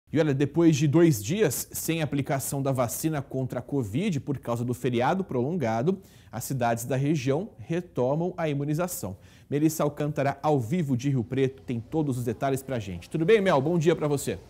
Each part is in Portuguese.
E olha, depois de 2 dias sem aplicação da vacina contra a Covid por causa do feriado prolongado, as cidades da região retomam a imunização. Melissa Alcântara, ao vivo de Rio Preto, tem todos os detalhes pra gente. Tudo bem, Mel? Bom dia pra você.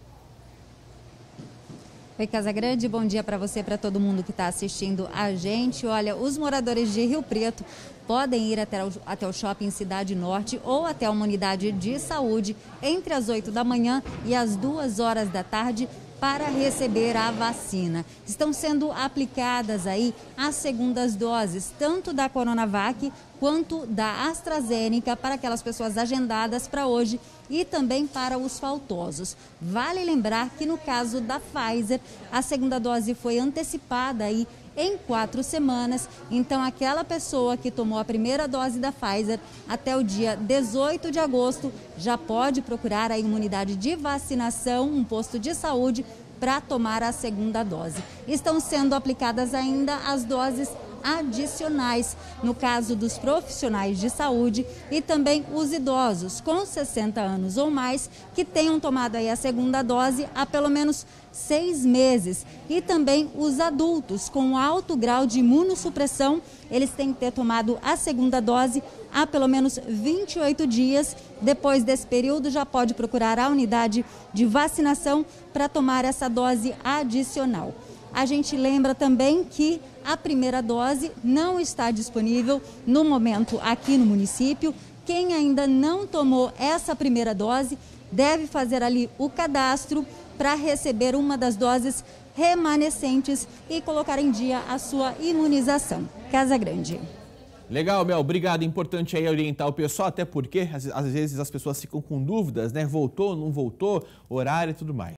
Oi, Casagrande, bom dia para você, para todo mundo que está assistindo a gente. Olha, os moradores de Rio Preto podem ir até o Shopping Cidade Norte ou até uma unidade de saúde entre as 8 da manhã e as 2 horas da tarde para receber a vacina. Estão sendo aplicadas aí as segundas doses, tanto da Coronavac quanto da AstraZeneca, para aquelas pessoas agendadas para hoje e também para os faltosos. Vale lembrar que no caso da Pfizer, a segunda dose foi antecipada aí em 4 semanas, então aquela pessoa que tomou a primeira dose da Pfizer até o dia 18 de agosto já pode procurar a imunidade de vacinação, um posto de saúde, para tomar a segunda dose. Estão sendo aplicadas ainda as doses adicionais, no caso dos profissionais de saúde e também os idosos com 60 anos ou mais que tenham tomado aí a segunda dose há pelo menos 6 meses. E também os adultos com alto grau de imunossupressão, eles têm que ter tomado a segunda dose há pelo menos 28 dias. Depois desse período já pode procurar a unidade de vacinação para tomar essa dose adicional. A gente lembra também que a primeira dose não está disponível no momento aqui no município. Quem ainda não tomou essa primeira dose deve fazer ali o cadastro para receber uma das doses remanescentes e colocar em dia a sua imunização. Casagrande. Legal, Mel. Obrigado. Importante aí orientar o pessoal, até porque às vezes as pessoas ficam com dúvidas, né? Voltou, não voltou, horário e tudo mais.